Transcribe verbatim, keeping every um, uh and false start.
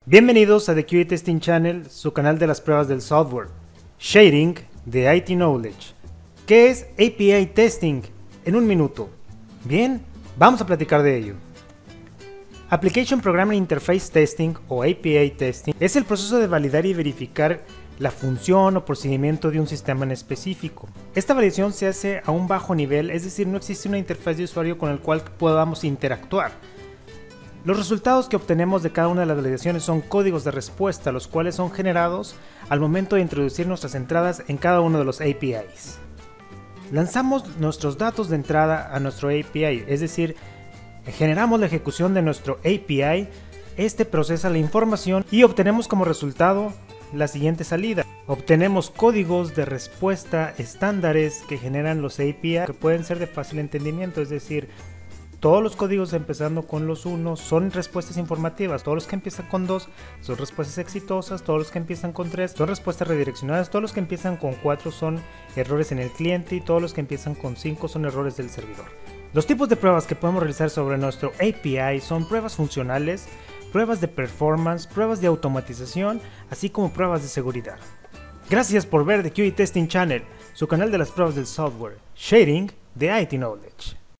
Bienvenidos a The Q A Testing Channel, su canal de las pruebas del software. Shading de I T Knowledge. ¿Qué es A P I Testing? En un minuto. Bien, vamos a platicar de ello. Application Programming Interface Testing o A P I Testing es el proceso de validar y verificar la función o procedimiento de un sistema en específico. Esta validación se hace a un bajo nivel, es decir, no existe una interfaz de usuario con el cual podamos interactuar. Los resultados que obtenemos de cada una de las validaciones son códigos de respuesta, los cuales son generados al momento de introducir nuestras entradas en cada uno de los A P Is. Lanzamos nuestros datos de entrada a nuestro A P I, es decir, generamos la ejecución de nuestro A P I, este procesa la información y obtenemos como resultado la siguiente salida. Obtenemos códigos de respuesta estándares que generan los A P I que pueden ser de fácil entendimiento, es decir, todos los códigos empezando con los unos son respuestas informativas, todos los que empiezan con dos son respuestas exitosas, todos los que empiezan con tres son respuestas redireccionadas, todos los que empiezan con cuatro son errores en el cliente y todos los que empiezan con cinco son errores del servidor. Los tipos de pruebas que podemos realizar sobre nuestro A P I son pruebas funcionales, pruebas de performance, pruebas de automatización, así como pruebas de seguridad. Gracias por ver The Q A Testing Channel, su canal de las pruebas del software, Shading de I T Knowledge.